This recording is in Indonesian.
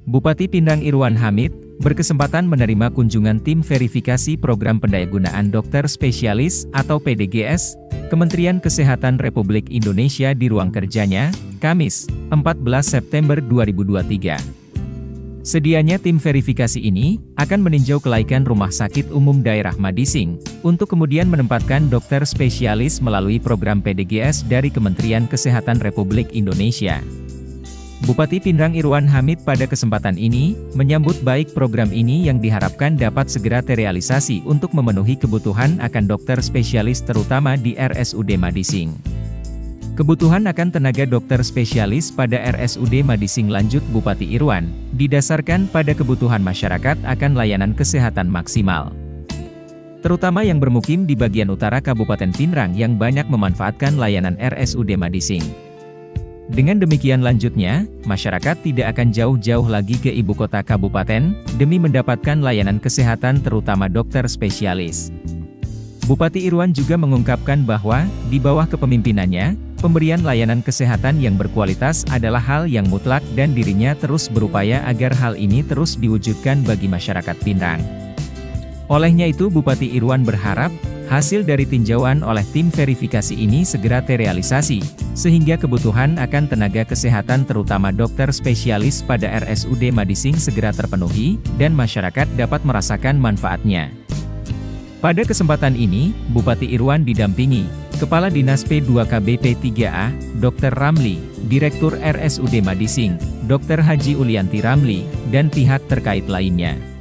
Bupati Pindrang Irwan Hamid, berkesempatan menerima kunjungan tim verifikasi program pendayagunaan dokter spesialis atau PDGS, Kementerian Kesehatan Republik Indonesia di ruang kerjanya, Kamis, 14 September 2023. Sedianya tim verifikasi ini akan meninjau kelaikan Rumah Sakit Umum Daerah Madising, untuk kemudian menempatkan dokter spesialis melalui program PDGS dari Kementerian Kesehatan Republik Indonesia. Bupati Pindrang Irwan Hamid pada kesempatan ini, menyambut baik program ini yang diharapkan dapat segera terrealisasi untuk memenuhi kebutuhan akan dokter spesialis terutama di RSUD Madising. Kebutuhan akan tenaga dokter spesialis pada RSUD Madising, lanjut Bupati Irwan, didasarkan pada kebutuhan masyarakat akan layanan kesehatan maksimal. Terutama yang bermukim di bagian utara Kabupaten Pindrang yang banyak memanfaatkan layanan RSUD Madising. Dengan demikian lanjutnya, masyarakat tidak akan jauh-jauh lagi ke ibu kota kabupaten, demi mendapatkan layanan kesehatan terutama dokter spesialis. Bupati Irwan juga mengungkapkan bahwa, di bawah kepemimpinannya, pemberian layanan kesehatan yang berkualitas adalah hal yang mutlak dan dirinya terus berupaya agar hal ini terus diwujudkan bagi masyarakat Pindrang. Olehnya itu Bupati Irwan berharap, hasil dari tinjauan oleh tim verifikasi ini segera terrealisasi, sehingga kebutuhan akan tenaga kesehatan terutama dokter spesialis pada RSUD Madising segera terpenuhi, dan masyarakat dapat merasakan manfaatnya. Pada kesempatan ini, Bupati Irwan didampingi Kepala Dinas P2KB-P3A, Dr. Ramli, Direktur RSUD Madising, Dr. Haji Ulianti Ramli, dan pihak terkait lainnya.